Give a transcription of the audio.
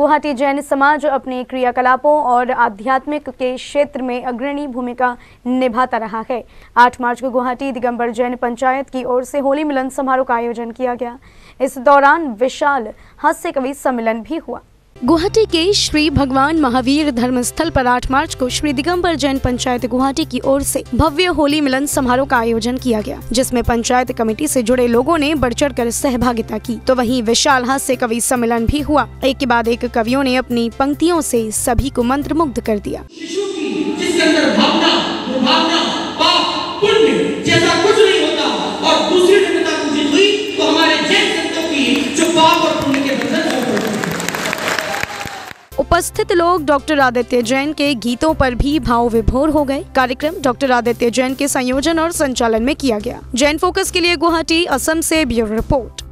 गुवाहाटी जैन समाज अपने क्रियाकलापों और आध्यात्मिक के क्षेत्र में अग्रणी भूमिका निभाता रहा है। 8 मार्च को गुवाहाटी दिगंबर जैन पंचायत की ओर से होली मिलन समारोह का आयोजन किया गया। इस दौरान विशाल हास्य कवि सम्मेलन भी हुआ। गुवाहाटी के श्री भगवान महावीर धर्मस्थल पर 8 मार्च को श्री दिगंबर जैन पंचायत गुवाहाटी की ओर से भव्य होली मिलन समारोह का आयोजन किया गया, जिसमें पंचायत कमेटी से जुड़े लोगों ने बढ़ चढ़ कर सहभागिता की। तो वहीं विशाल हास्य कवि सम्मेलन भी हुआ। एक के बाद एक कवियों ने अपनी पंक्तियों से सभी को मंत्रमुग्ध कर दिया। शिशु की जिसके अंदर भावना, दुर्भावना, पाप, पुण्य जैसा कुछ नहीं होता और दूसरी दिव्यता पूजित हुई तो हमारे जैन संतों की जो पाप और पुण्य के बंधन उपस्थित लोग डॉक्टर आदित्य जैन के गीतों पर भी भाव विभोर हो गए। कार्यक्रम डॉक्टर आदित्य जैन के संयोजन और संचालन में किया गया। जैन फोकस के लिए गुवाहाटी, असम से ब्यूरो रिपोर्ट।